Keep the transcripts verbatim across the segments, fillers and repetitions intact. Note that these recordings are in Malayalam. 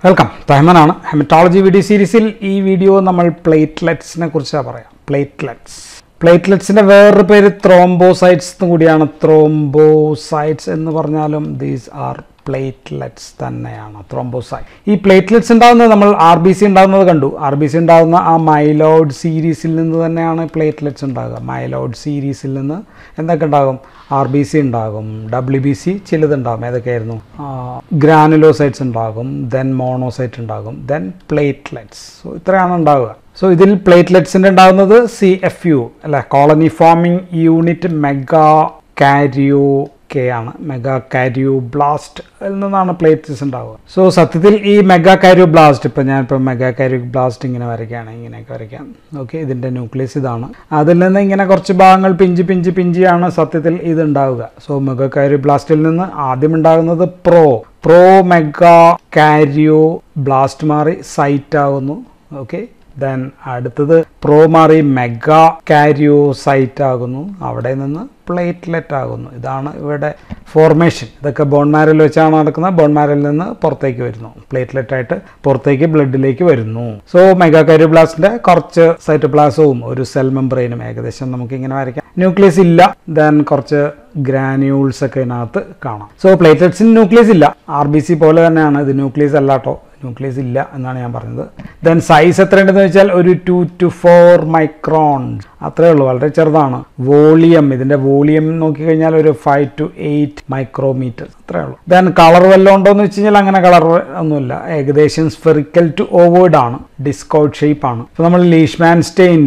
വെൽക്കം. റഹ്മാനാണ്. ഹെമറ്റോളജി വീഡിയോ സീരീസിൽ ഈ വീഡിയോ നമ്മൾ പ്ലേറ്റ്ലെറ്റ്സിനെ കുറിച്ചാണ് പറയാം. പ്ലേറ്റ്ലെറ്റ്സ് പ്ലേറ്റ്ലെറ്റ്സിൻ്റെ വേറൊരു പേര് ത്രോംബോസൈറ്റ്സ് എന്നും കൂടിയാണ്. ത്രോംബോസൈറ്റ്സ് എന്ന് പറഞ്ഞാലും ദീസ് ആർ പ്ലേറ്റ്ലെറ്റ്സ് തന്നെയാണ്. ത്രോംബോസൈറ്റ്. ഈ പ്ലേറ്റ്ലെറ്റ്സ് ഉണ്ടാകുന്നത് നമ്മൾ ആർ ബി സി ഉണ്ടാകുന്നത് കണ്ടു. ആർ ബി സി ഉണ്ടാകുന്ന ആ മൈലോയിഡ് സീരീസിൽ നിന്ന് തന്നെയാണ് പ്ലേറ്റ്ലെറ്റ്സ് ഉണ്ടാകുക. മൈലോയിഡ് സീരീസിൽ നിന്ന് എന്തൊക്കെ ഉണ്ടാകും? ആർ ബി സി ഉണ്ടാകും, ഡബ്ല്യു ബി സി ചിലതുണ്ടാകും. ഏതൊക്കെയായിരുന്നു? ഗ്രാനുലോസൈറ്റ്സ് ഉണ്ടാകും, ദെൻ മോണോസൈറ്റ് ഉണ്ടാകും, ദെൻ പ്ലേറ്റ്ലെറ്റ്സ്. സോ ഇത്രയാണ് ഉണ്ടാവുക. സോ ഇതിൽ പ്ലേറ്റ്ലെറ്റ്സിൻ്റെ ഉണ്ടാകുന്നത് സി എഫ് യു അല്ലെ, colony forming unit megakaryocyte ആണ്. മെഗാ കാരിയോ ബ്ലാസ്റ്റ് നിന്നാണ് പ്ലേറ്റ്ലെറ്റ്സ് ഉണ്ടാവുക. സോ സത്യത്തിൽ ഈ മെഗാ കാരിയോ ബ്ലാസ്റ്റ്, ഇപ്പോൾ ഞാനിപ്പോൾ മെഗാ കാരിയോ ബ്ലാസ്റ്റ് ഇങ്ങനെ വരയ്ക്കുകയാണ്, ഇങ്ങനെയൊക്കെ വരയ്ക്കാം. ഓക്കെ, ഇതിൻ്റെ ന്യൂക്ലിയസ് ഇതാണ്. അതിൽ നിന്ന് ഇങ്ങനെ കുറച്ച് ഭാഗങ്ങൾ പിഞ്ച് പിഞ്ച് പിഞ്ചിയാണ് സത്യത്തിൽ ഇത് ഉണ്ടാവുക. സോ മെഗാ കാരിയോ ബ്ലാസ്റ്റിൽ നിന്ന് ആദ്യം ഉണ്ടാകുന്നത് pro pro megakaryoblast മാറി സൈറ്റ് ആകുന്നു. ഓക്കെ, ദെൻ അടുത്തത് പ്രോ മാറി മെഗാ കാരിയോസൈറ്റ് ആകുന്നു. അവിടെ നിന്ന് പ്ലേറ്റ്ലെറ്റ് ആകുന്നു. ഇതാണ് ഇവിടെ ഫോർമേഷൻ. ഇതൊക്കെ ബോൺ മാരോയിൽ വെച്ചാണ് നടക്കുന്നത്. ബോൺ മാരോയിൽ നിന്ന് പുറത്തേക്ക് വരുന്നു, പ്ലേറ്റ്ലെറ്റ് ആയിട്ട് പുറത്തേക്ക് ബ്ലഡിലേക്ക് വരുന്നു. സോ മെഗാ കാരിയോബ്ലാസ്റ്റിന്റെ കുറച്ച് സൈറ്റോപ്ലാസവും ഒരു സെൽ മെംബ്രെയിനും ഏകദേശം നമുക്ക് ഇങ്ങനെ വരയ്ക്കാം. ന്യൂക്ലിയസ് ഇല്ല, ദെൻ കുറച്ച് ഗ്രാന്യൂൾസ് ഒക്കെ ഇതിനകത്ത് കാണാം. സോ പ്ലേറ്റ്ലെറ്റ്സിന് ന്യൂക്ലിയസ് ഇല്ല. ആർ ബി സി പോലെ തന്നെയാണ് ഇത്. ന്യൂക്ലിയസ് അല്ല കേട്ടോ, ന്യൂക്ലിയസ് ഇല്ല എന്നാണ് ഞാൻ പറഞ്ഞത്. ദെൻ സൈസ് എത്രയുണ്ടെന്ന് വെച്ചാൽ ഒരു ടു ടു ഫോർ മൈക്രോൺ അത്രേ ഉള്ളൂ, വളരെ ചെറുതാണ്. വോളിയം, ഇതിൻ്റെ വോളിയം നോക്കിക്കഴിഞ്ഞാൽ ഒരു ഫൈവ് ടു എയ്റ്റ് മൈക്രോമീറ്റർ അത്രേ ഉള്ളൂ. ദെൻ കളർ വല്ലതും ഉണ്ടോ എന്ന് വെച്ച് കഴിഞ്ഞാൽ അങ്ങനെ കളർ ഒന്നുമില്ല. ഏകദേശം സ്ഫെറിക്കൽ ടു ഓവേർഡ് ആണ്, ഡിസ്കോട്ട് ഷേപ്പ് ആണ്. ഇപ്പോൾ നമ്മൾ ലീഷ്മാൻ സ്റ്റെയിൻ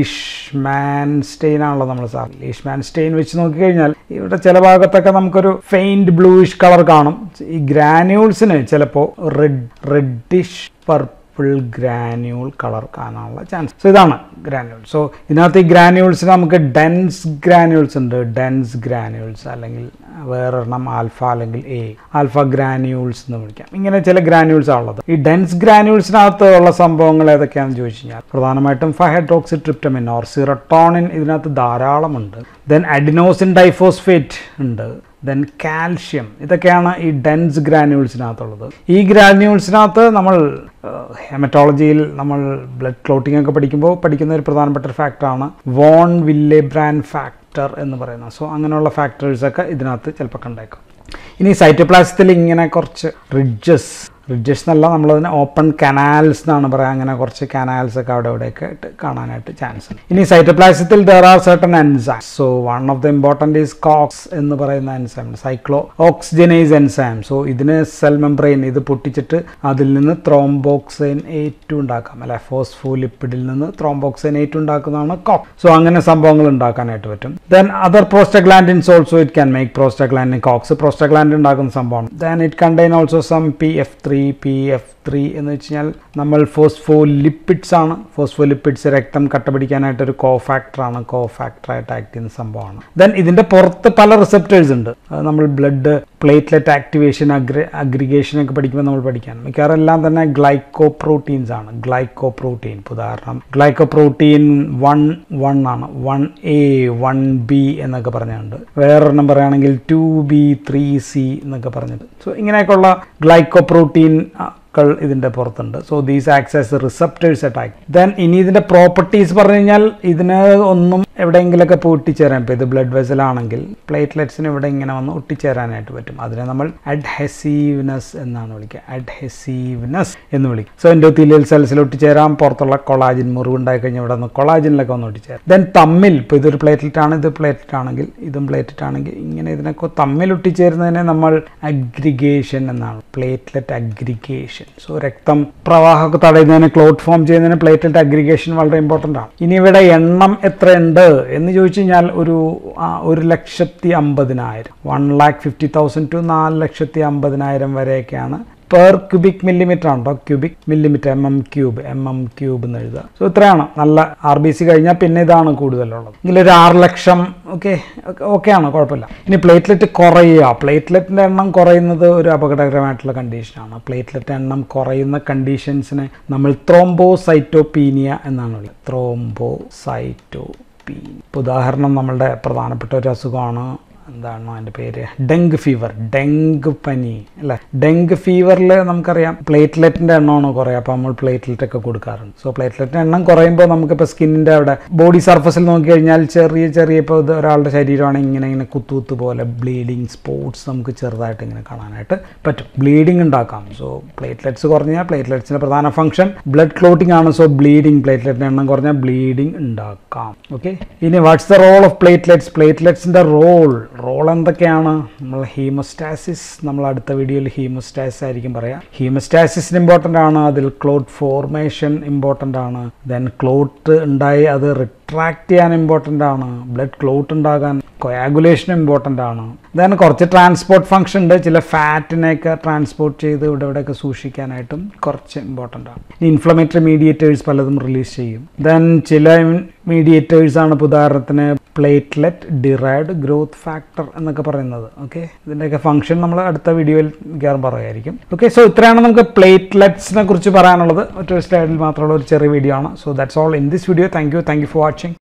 ലീഷ്മാൻ സ്റ്റെയിൻ ആണല്ലോ നമ്മൾ സാർ ലീഷ്മാൻ സ്റ്റെയിൻ വെച്ച് നോക്കിക്കഴിഞ്ഞാൽ ഇവിടെ ചില ഭാഗത്തൊക്കെ നമുക്കൊരു ഫെയിൻറ്റ് ബ്ലൂയിഷ് കളർ കാണും. ഈ ഗ്രാന്യൂൾസിന് ചിലപ്പോൾ red reddish purple granule colour കാണാനുള്ള ചാൻസ്. സോ ഇതാണ് ഗ്രാന്യൂൾ. സോ ഇതിനകത്ത് ഈ ഗ്രാന്യൂൾസിന് നമുക്ക് ഡെൻസ് ഗ്രാന്യൂൾസ് ഉണ്ട്. ഡെൻസ് ഗ്രാന്യൂൾസ് അല്ലെങ്കിൽ വേറൊരെണ്ണം ആൽഫ അല്ലെങ്കിൽ എ ആൽഫ ഗ്രാന്യൂൾസ് എന്ന് വിളിക്കാം. ഇങ്ങനെ ചില ഗ്രാന്യൂൾസ് ആണുള്ളത്. ഈ ഡെൻസ് ഗ്രാന്യൂൾസിനകത്ത് ഉള്ള സംഭവങ്ങൾ ഏതൊക്കെയാണെന്ന് ചോദിച്ചു കഴിഞ്ഞാൽ പ്രധാനമായിട്ടും five hydroxytryptamine or serotonin ഇതിനകത്ത് ധാരാളമുണ്ട്. ദെൻ അഡിനോസിൻ ഡൈഫോസ്ഫേറ്റ് ഉണ്ട്. Then calcium. ഇതൊക്കെയാണ് ഈ ഡെൻസ് ഗ്രാന്യൂൾസിനകത്തുള്ളത്. ഈ ഗ്രാന്യൂൾസിനകത്ത് നമ്മൾ ഹെമറ്റോളജിയിൽ നമ്മൾ ബ്ലഡ് ക്ലോട്ടിംഗ് ഒക്കെ പഠിക്കുമ്പോൾ പഠിക്കുന്ന ഒരു പ്രധാനപ്പെട്ട ഒരു ഫാക്ടറാണ് വോൺ വില്ലെബ്രാൻഡ് ഫാക്ടർ എന്ന് പറയുന്നത്. സോ അങ്ങനെയുള്ള ഫാക്ടേഴ്സൊക്കെ ഇതിനകത്ത് ചിലപ്പോൾ കണ്ടേക്കാം. ഇനി സൈറ്റോപ്ലാസത്തിൽ ഇങ്ങനെ കുറച്ച് റിഡ്ജസ് റിഡ്ജസ് എന്നല്ല, നമ്മളതിന് ഓപ്പൺ കനാൽസ് എന്നാണ് പറയുക. അങ്ങനെ കുറച്ച് കനാൽസ് ഒക്കെ അവിടെ ഇവിടെയൊക്കെ ആയിട്ട് കാണാനായിട്ട് ചാൻസ് ഉണ്ട്. ഇനി സൈറ്റോപ്ലാസത്തിൽ there are certain enzyme. So one of the important is COX എന്ന് പറയുന്ന enzyme, cyclooxygenase enzyme. So ഇതിന് സെൽ മെംബ്രെയിൻ ഇത് പൊട്ടിച്ചിട്ട് അതിൽ നിന്ന് ത്രോംബോക്സൈൻ എയ്റ്റ് ഉണ്ടാക്കാം അല്ലെ, ഫോസ്ഫോലിപ്പിഡിൽ നിന്ന് ത്രോംബോക്സൈൻ എയ്റ്റ് ഉണ്ടാക്കുന്നതാണ് കോക്സ്. സോ അങ്ങനെ സംഭവങ്ങൾ ഉണ്ടാക്കാനായിട്ട് പറ്റും. Then other prostaglandins also it can make prostaglandin. COX prostaglandin ഉണ്ടാക്കുന്ന സംഭവമാണ്. Then it contain also some P F three P F three എന്ന് വെച്ച് കഴിഞ്ഞാൽ നമ്മൾ ഫോസ്ഫോലിപ്പിഡ്സ് ആണ്. ഫോസ്ഫോലിപ്പിഡ്സ് രക്തം കട്ട പിടിക്കാനായിട്ട് ഒരു കോ ഫാക്ടറാണ്, കോ ഫാക്ടറായിട്ട് ആക്ട് ചെയ്യുന്ന സംഭവമാണ്. ദെൻ ഇതിൻ്റെ പുറത്ത് പല റിസപ്റ്റേഴ്സ് ഉണ്ട്. നമ്മൾ ബ്ലഡ് പ്ലേറ്റ്ലെറ്റ് ആക്ടിവേഷൻ അഗ്രി അഗ്രിഗേഷൻ ഒക്കെ പഠിക്കുമ്പോൾ നമ്മൾ പഠിക്കാൻ മിക്കവാറും എല്ലാം തന്നെ ഗ്ലൈക്കോ പ്രോട്ടീൻസ് ആണ്. ഗ്ലൈക്കോ പ്രോട്ടീൻ ഉദാഹരണം ഗ്ലൈക്കോ പ്രോട്ടീൻ വൺ വൺ ആണ്, വൺ എ വൺ ബി എന്നൊക്കെ പറഞ്ഞുണ്ട്. വേറൊരെണ്ണം പറയുകയാണെങ്കിൽ ടു ബി ത്രീ സി എന്നൊക്കെ പറഞ്ഞിട്ട്. സോ ഇങ്ങനെയൊക്കെയുള്ള ഗ്ലൈക്കോ പ്രോട്ടീൻ ഇതിൻ്റെ പുറത്തുണ്ട്. So these acts as receptors attack. Then ഇനി ഇതിൻ്റെ പ്രോപ്പർട്ടീസ് പറഞ്ഞു കഴിഞ്ഞാൽ ഇതിന് ഒന്നും എവിടെയെങ്കിലൊക്കെ പോയി ഒട്ടിച്ചേരാൻ. ഇപ്പോൾ ഇത് ബ്ലഡ് വെസൽ ആണെങ്കിൽ പ്ലേറ്റ്ലെറ്റ്സിന് ഇവിടെ ഇങ്ങനെ വന്ന് ഒട്ടിച്ചേരാനായിട്ട് പറ്റും. അതിനെ നമ്മൾ അഡ്ഹെസീവ്നെസ് എന്നാണ് വിളിക്കുക. അഡ്ഹെസീവ്നെസ് എന്ന് വിളിക്കും. സോ എൻഡോത്തീലിയൽ സെൽസിൽ ഒട്ടിച്ചേരാം. പുറത്തുള്ള കൊളാജിൻ മുറിവുണ്ടായി കഴിഞ്ഞാൽ ഇവിടെ നിന്ന് കൊളാജിനിലൊക്കെ വന്ന് ഒട്ടിച്ചേരാം. ദെൻ തമ്മിൽ ഇപ്പോൾ ഇതൊരു പ്ലേറ്റ്ലെറ്റ് ആണ്, ഇത് പ്ലേറ്റ്ലെറ്റ് ആണെങ്കിൽ ഇതും പ്ലേറ്റ്ലെറ്റ് ആണെങ്കിൽ ഇങ്ങനെ ഇതിനൊക്കെ തമ്മിൽ ഒട്ടിച്ചേരുന്നതിനെ നമ്മൾ അഗ്രിഗേഷൻ എന്നാണ്. Platelet aggregation. സോ രക്തം പ്രവാഹമൊക്കെ തടയുന്നതിന്, ക്ലോട്ട് ഫോം ചെയ്യുന്നതിന് പ്ലേറ്റ്ലെറ്റ് അഗ്രിഗേഷൻ വളരെ ഇമ്പോർട്ടൻ്റ് ആണ്. ഇനി ഇവിടെ എണ്ണം എത്രയുണ്ട് എന്ന് ചോദിച്ചു കഴിഞ്ഞാൽ ഒരു ഒരു ലക്ഷത്തി അമ്പതിനായിരം one lakh fifty thousand to നാല് ലക്ഷത്തി അമ്പതിനായിരം വരെയൊക്കെയാണ് പെർ ക്യൂബിക് മില്ലിമീറ്റർ ആണ് കേട്ടോ. Cubic millimetre, M M cube M M cube എന്ന് എഴുതുക. സോ ഇത്രയാണ്. നല്ല ആർ ബി സി കഴിഞ്ഞാൽ പിന്നെ ഇതാണ് കൂടുതലുള്ളത്. എങ്കിലൊരു ആറ് ലക്ഷം ഓക്കെ ഓക്കെയാണ്, കുഴപ്പമില്ല. ഇനി പ്ലേറ്റ്ലെറ്റ് കുറയുക. പ്ലേറ്റ്ലെറ്റിൻ്റെ എണ്ണം കുറയുന്നത് ഒരു അപകടകരമായിട്ടുള്ള കണ്ടീഷനാണ്. പ്ലേറ്റ്ലെറ്റ് എണ്ണം കുറയുന്ന കണ്ടീഷൻസിനെ നമ്മൾ ത്രോംബോസൈറ്റോപീനിയ എന്നാണ് വിളിക്കുന്നത്. ത്രോംബോസൈറ്റോപീനിയ. ഉദാഹരണം നമ്മളുടെ പ്രധാനപ്പെട്ട ഒരു അസുഖമാണ് എന്താണ് അതിൻ്റെ പേര്, ഡെങ്ക് ഫീവർ, ഡെങ്ക് പനി അല്ലേ. ഡെങ്ക് ഫീവറിൽ നമുക്കറിയാം പ്ലേറ്റ്ലെറ്റിൻ്റെ എണ്ണമാണ് കുറയുക. അപ്പോൾ നമ്മൾ പ്ലേറ്റ്ലെറ്റ് ഒക്കെ കൊടുക്കാറുണ്ട്. സോ പ്ലേറ്റ്ലെറ്റിൻ്റെ എണ്ണം കുറയുമ്പോൾ നമുക്കിപ്പോൾ സ്കിന്നിൻ്റെ അവിടെ ബോഡി സർഫസിൽ നോക്കിക്കഴിഞ്ഞാൽ ചെറിയ ചെറിയ ഇപ്പോൾ ഇത് ഒരാളുടെ ശരീരമാണെങ്കിൽ ഇങ്ങനെ ഇങ്ങനെ കുത്തുകുത്ത് പോലെ ബ്ലീഡിങ് സ്പോട്സ് നമുക്ക് ചെറുതായിട്ട് ഇങ്ങനെ കാണാനായിട്ട് പറ്റും. ബ്ലീഡിങ് ഉണ്ടാക്കാം. സോ പ്ലേറ്റ്ലെറ്റ്സ് കുറഞ്ഞാൽ പ്ലേറ്റ്ലെറ്റ്സിൻ്റെ പ്രധാന ഫംഗ്ഷൻ ബ്ലഡ് ക്ലോട്ടിംഗ് ആണ്. സോ ബ്ലീഡിങ്, പ്ലേറ്റ്ലെറ്റിൻ്റെ എണ്ണം കുറഞ്ഞാൽ ബ്ലീഡിങ് ഉണ്ടാക്കാം. ഓക്കെ, ഇനി what's the role of platelets? പ്ലേറ്റ്ലെറ്റ്സിൻ്റെ റോൾ റോൾ എന്തൊക്കെയാണ്? നമ്മൾ ഹീമോസ്റ്റാസിസ്, നമ്മൾ അടുത്ത വീഡിയോയിൽ ഹീമോസ്റ്റാസിസ് ആയിരിക്കും പറയാം. ഹീമോസ്റ്റാസിസിന് ഇമ്പോർട്ടൻ്റ് ആണ്. അതിൽ ക്ലോട്ട് ഫോർമേഷൻ ഇമ്പോർട്ടൻ്റ് ആണ്. ദെൻ ക്ലോട്ട് ഉണ്ടായി അത് റിട്രാക്ട് ചെയ്യാൻ ഇമ്പോർട്ടൻ്റ് ആണ്. ബ്ലഡ് ക്ലോട്ട് ഉണ്ടാകാൻ കൊയാഗുലേഷൻ ഇമ്പോർട്ടൻ്റ് ആണ്. ദെൻ കുറച്ച് ട്രാൻസ്പോർട്ട് ഫംഗ്ഷൻ ഉണ്ട്. ചില ഫാറ്റിനെയൊക്കെ ട്രാൻസ്പോർട്ട് ചെയ്ത് ഇവിടെ ഇവിടെയൊക്കെ സൂക്ഷിക്കാനായിട്ടും കുറച്ച് ഇമ്പോർട്ടൻ്റ് ആണ്. ഇൻഫ്ലമേറ്ററി മീഡിയേറ്റേഴ്സ് പലതും റിലീസ് ചെയ്യും. ദെൻ ചില മീഡിയേറ്റേഴ്സ് ആണ് ഉദാഹരണത്തിന് പ്ലേറ്റ്ലെറ്റ് ഡിറൈവ്ഡ് ഗ്രോത്ത് ഫാക്ടർ എന്നൊക്കെ പറയുന്നത്. ഓക്കെ, ഇതിൻ്റെയൊക്കെ ഫംഗ്ഷൻ നമ്മൾ അടുത്ത വീഡിയോയിൽ മിക്കവാറും പറയുമായിരിക്കും. ഓക്കെ, സോ ഇത്രയാണ് നമുക്ക് പ്ലേറ്റ്ലെറ്റ്സിനെ കുറിച്ച് പറയാനുള്ളത്. ഒറ്റ സ്ലൈഡിൽ മാത്രമുള്ള ഒരു ചെറിയ വീഡിയോ ആണ്. So that's all in this video. Thank you thank you for watching.